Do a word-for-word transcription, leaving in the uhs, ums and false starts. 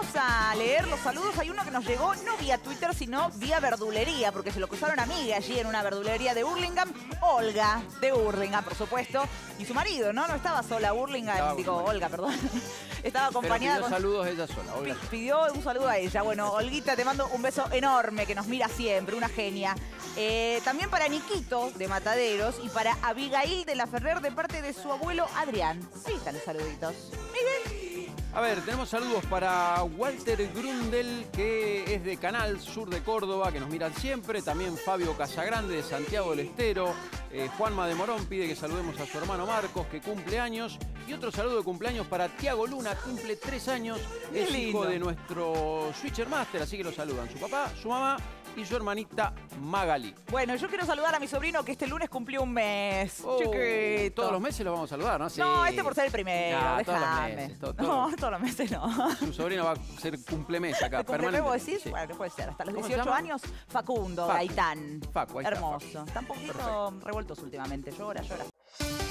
a leer los saludos. Hay uno que nos llegó no vía Twitter, sino vía verdulería, porque se lo cruzaron a Miguel allí en una verdulería de Hurlingham. Olga, de Hurlingham, por supuesto. Y su marido, ¿no? No estaba sola, Hurlingham, estaba digo, Olga, perdón. Estaba acompañada. Pero pidió con... saludos ella sola, Olga. Pidió un saludo a ella. Bueno, Olguita, te mando un beso enorme, que nos mira siempre, una genia. Eh, también para Niquito, de Mataderos, y para Abigail de la Ferrer, de parte de su abuelo Adrián. Ahí están los saluditos. Miguel. A ver, tenemos saludos para Walter Grundel, que es de Canal Sur de Córdoba, que nos miran siempre. También Fabio Casagrande, de Santiago del Estero. Eh, Juanma de Morón pide que saludemos a su hermano Marcos, que cumple años. Y otro saludo de cumpleaños para Tiago Luna, cumple tres años. Qué es lindo. hijo de nuestro Switcher Master, así que lo saludan su papá, su mamá y su hermanita Magali. Bueno, yo quiero saludar a mi sobrino, que este lunes cumplió un mes. Oh, Chiquito. todos los meses lo vamos a saludar, ¿no? Sí. No, este por ser el primero, No, todos los déjame. meses, todo- todo. No, todos los meses no. Su sobrino va a ser cumplemes acá, ¿El cumplemes vos permanentemente. decís? Sí. Bueno, puede ser. Hasta los ¿Cómo se dieciocho llama? años, Facundo, Facu. Gaitán. Facu, ahí está, Hermoso. Facu. Está un poquito Perfecto. revueltos últimamente. Llora, llora.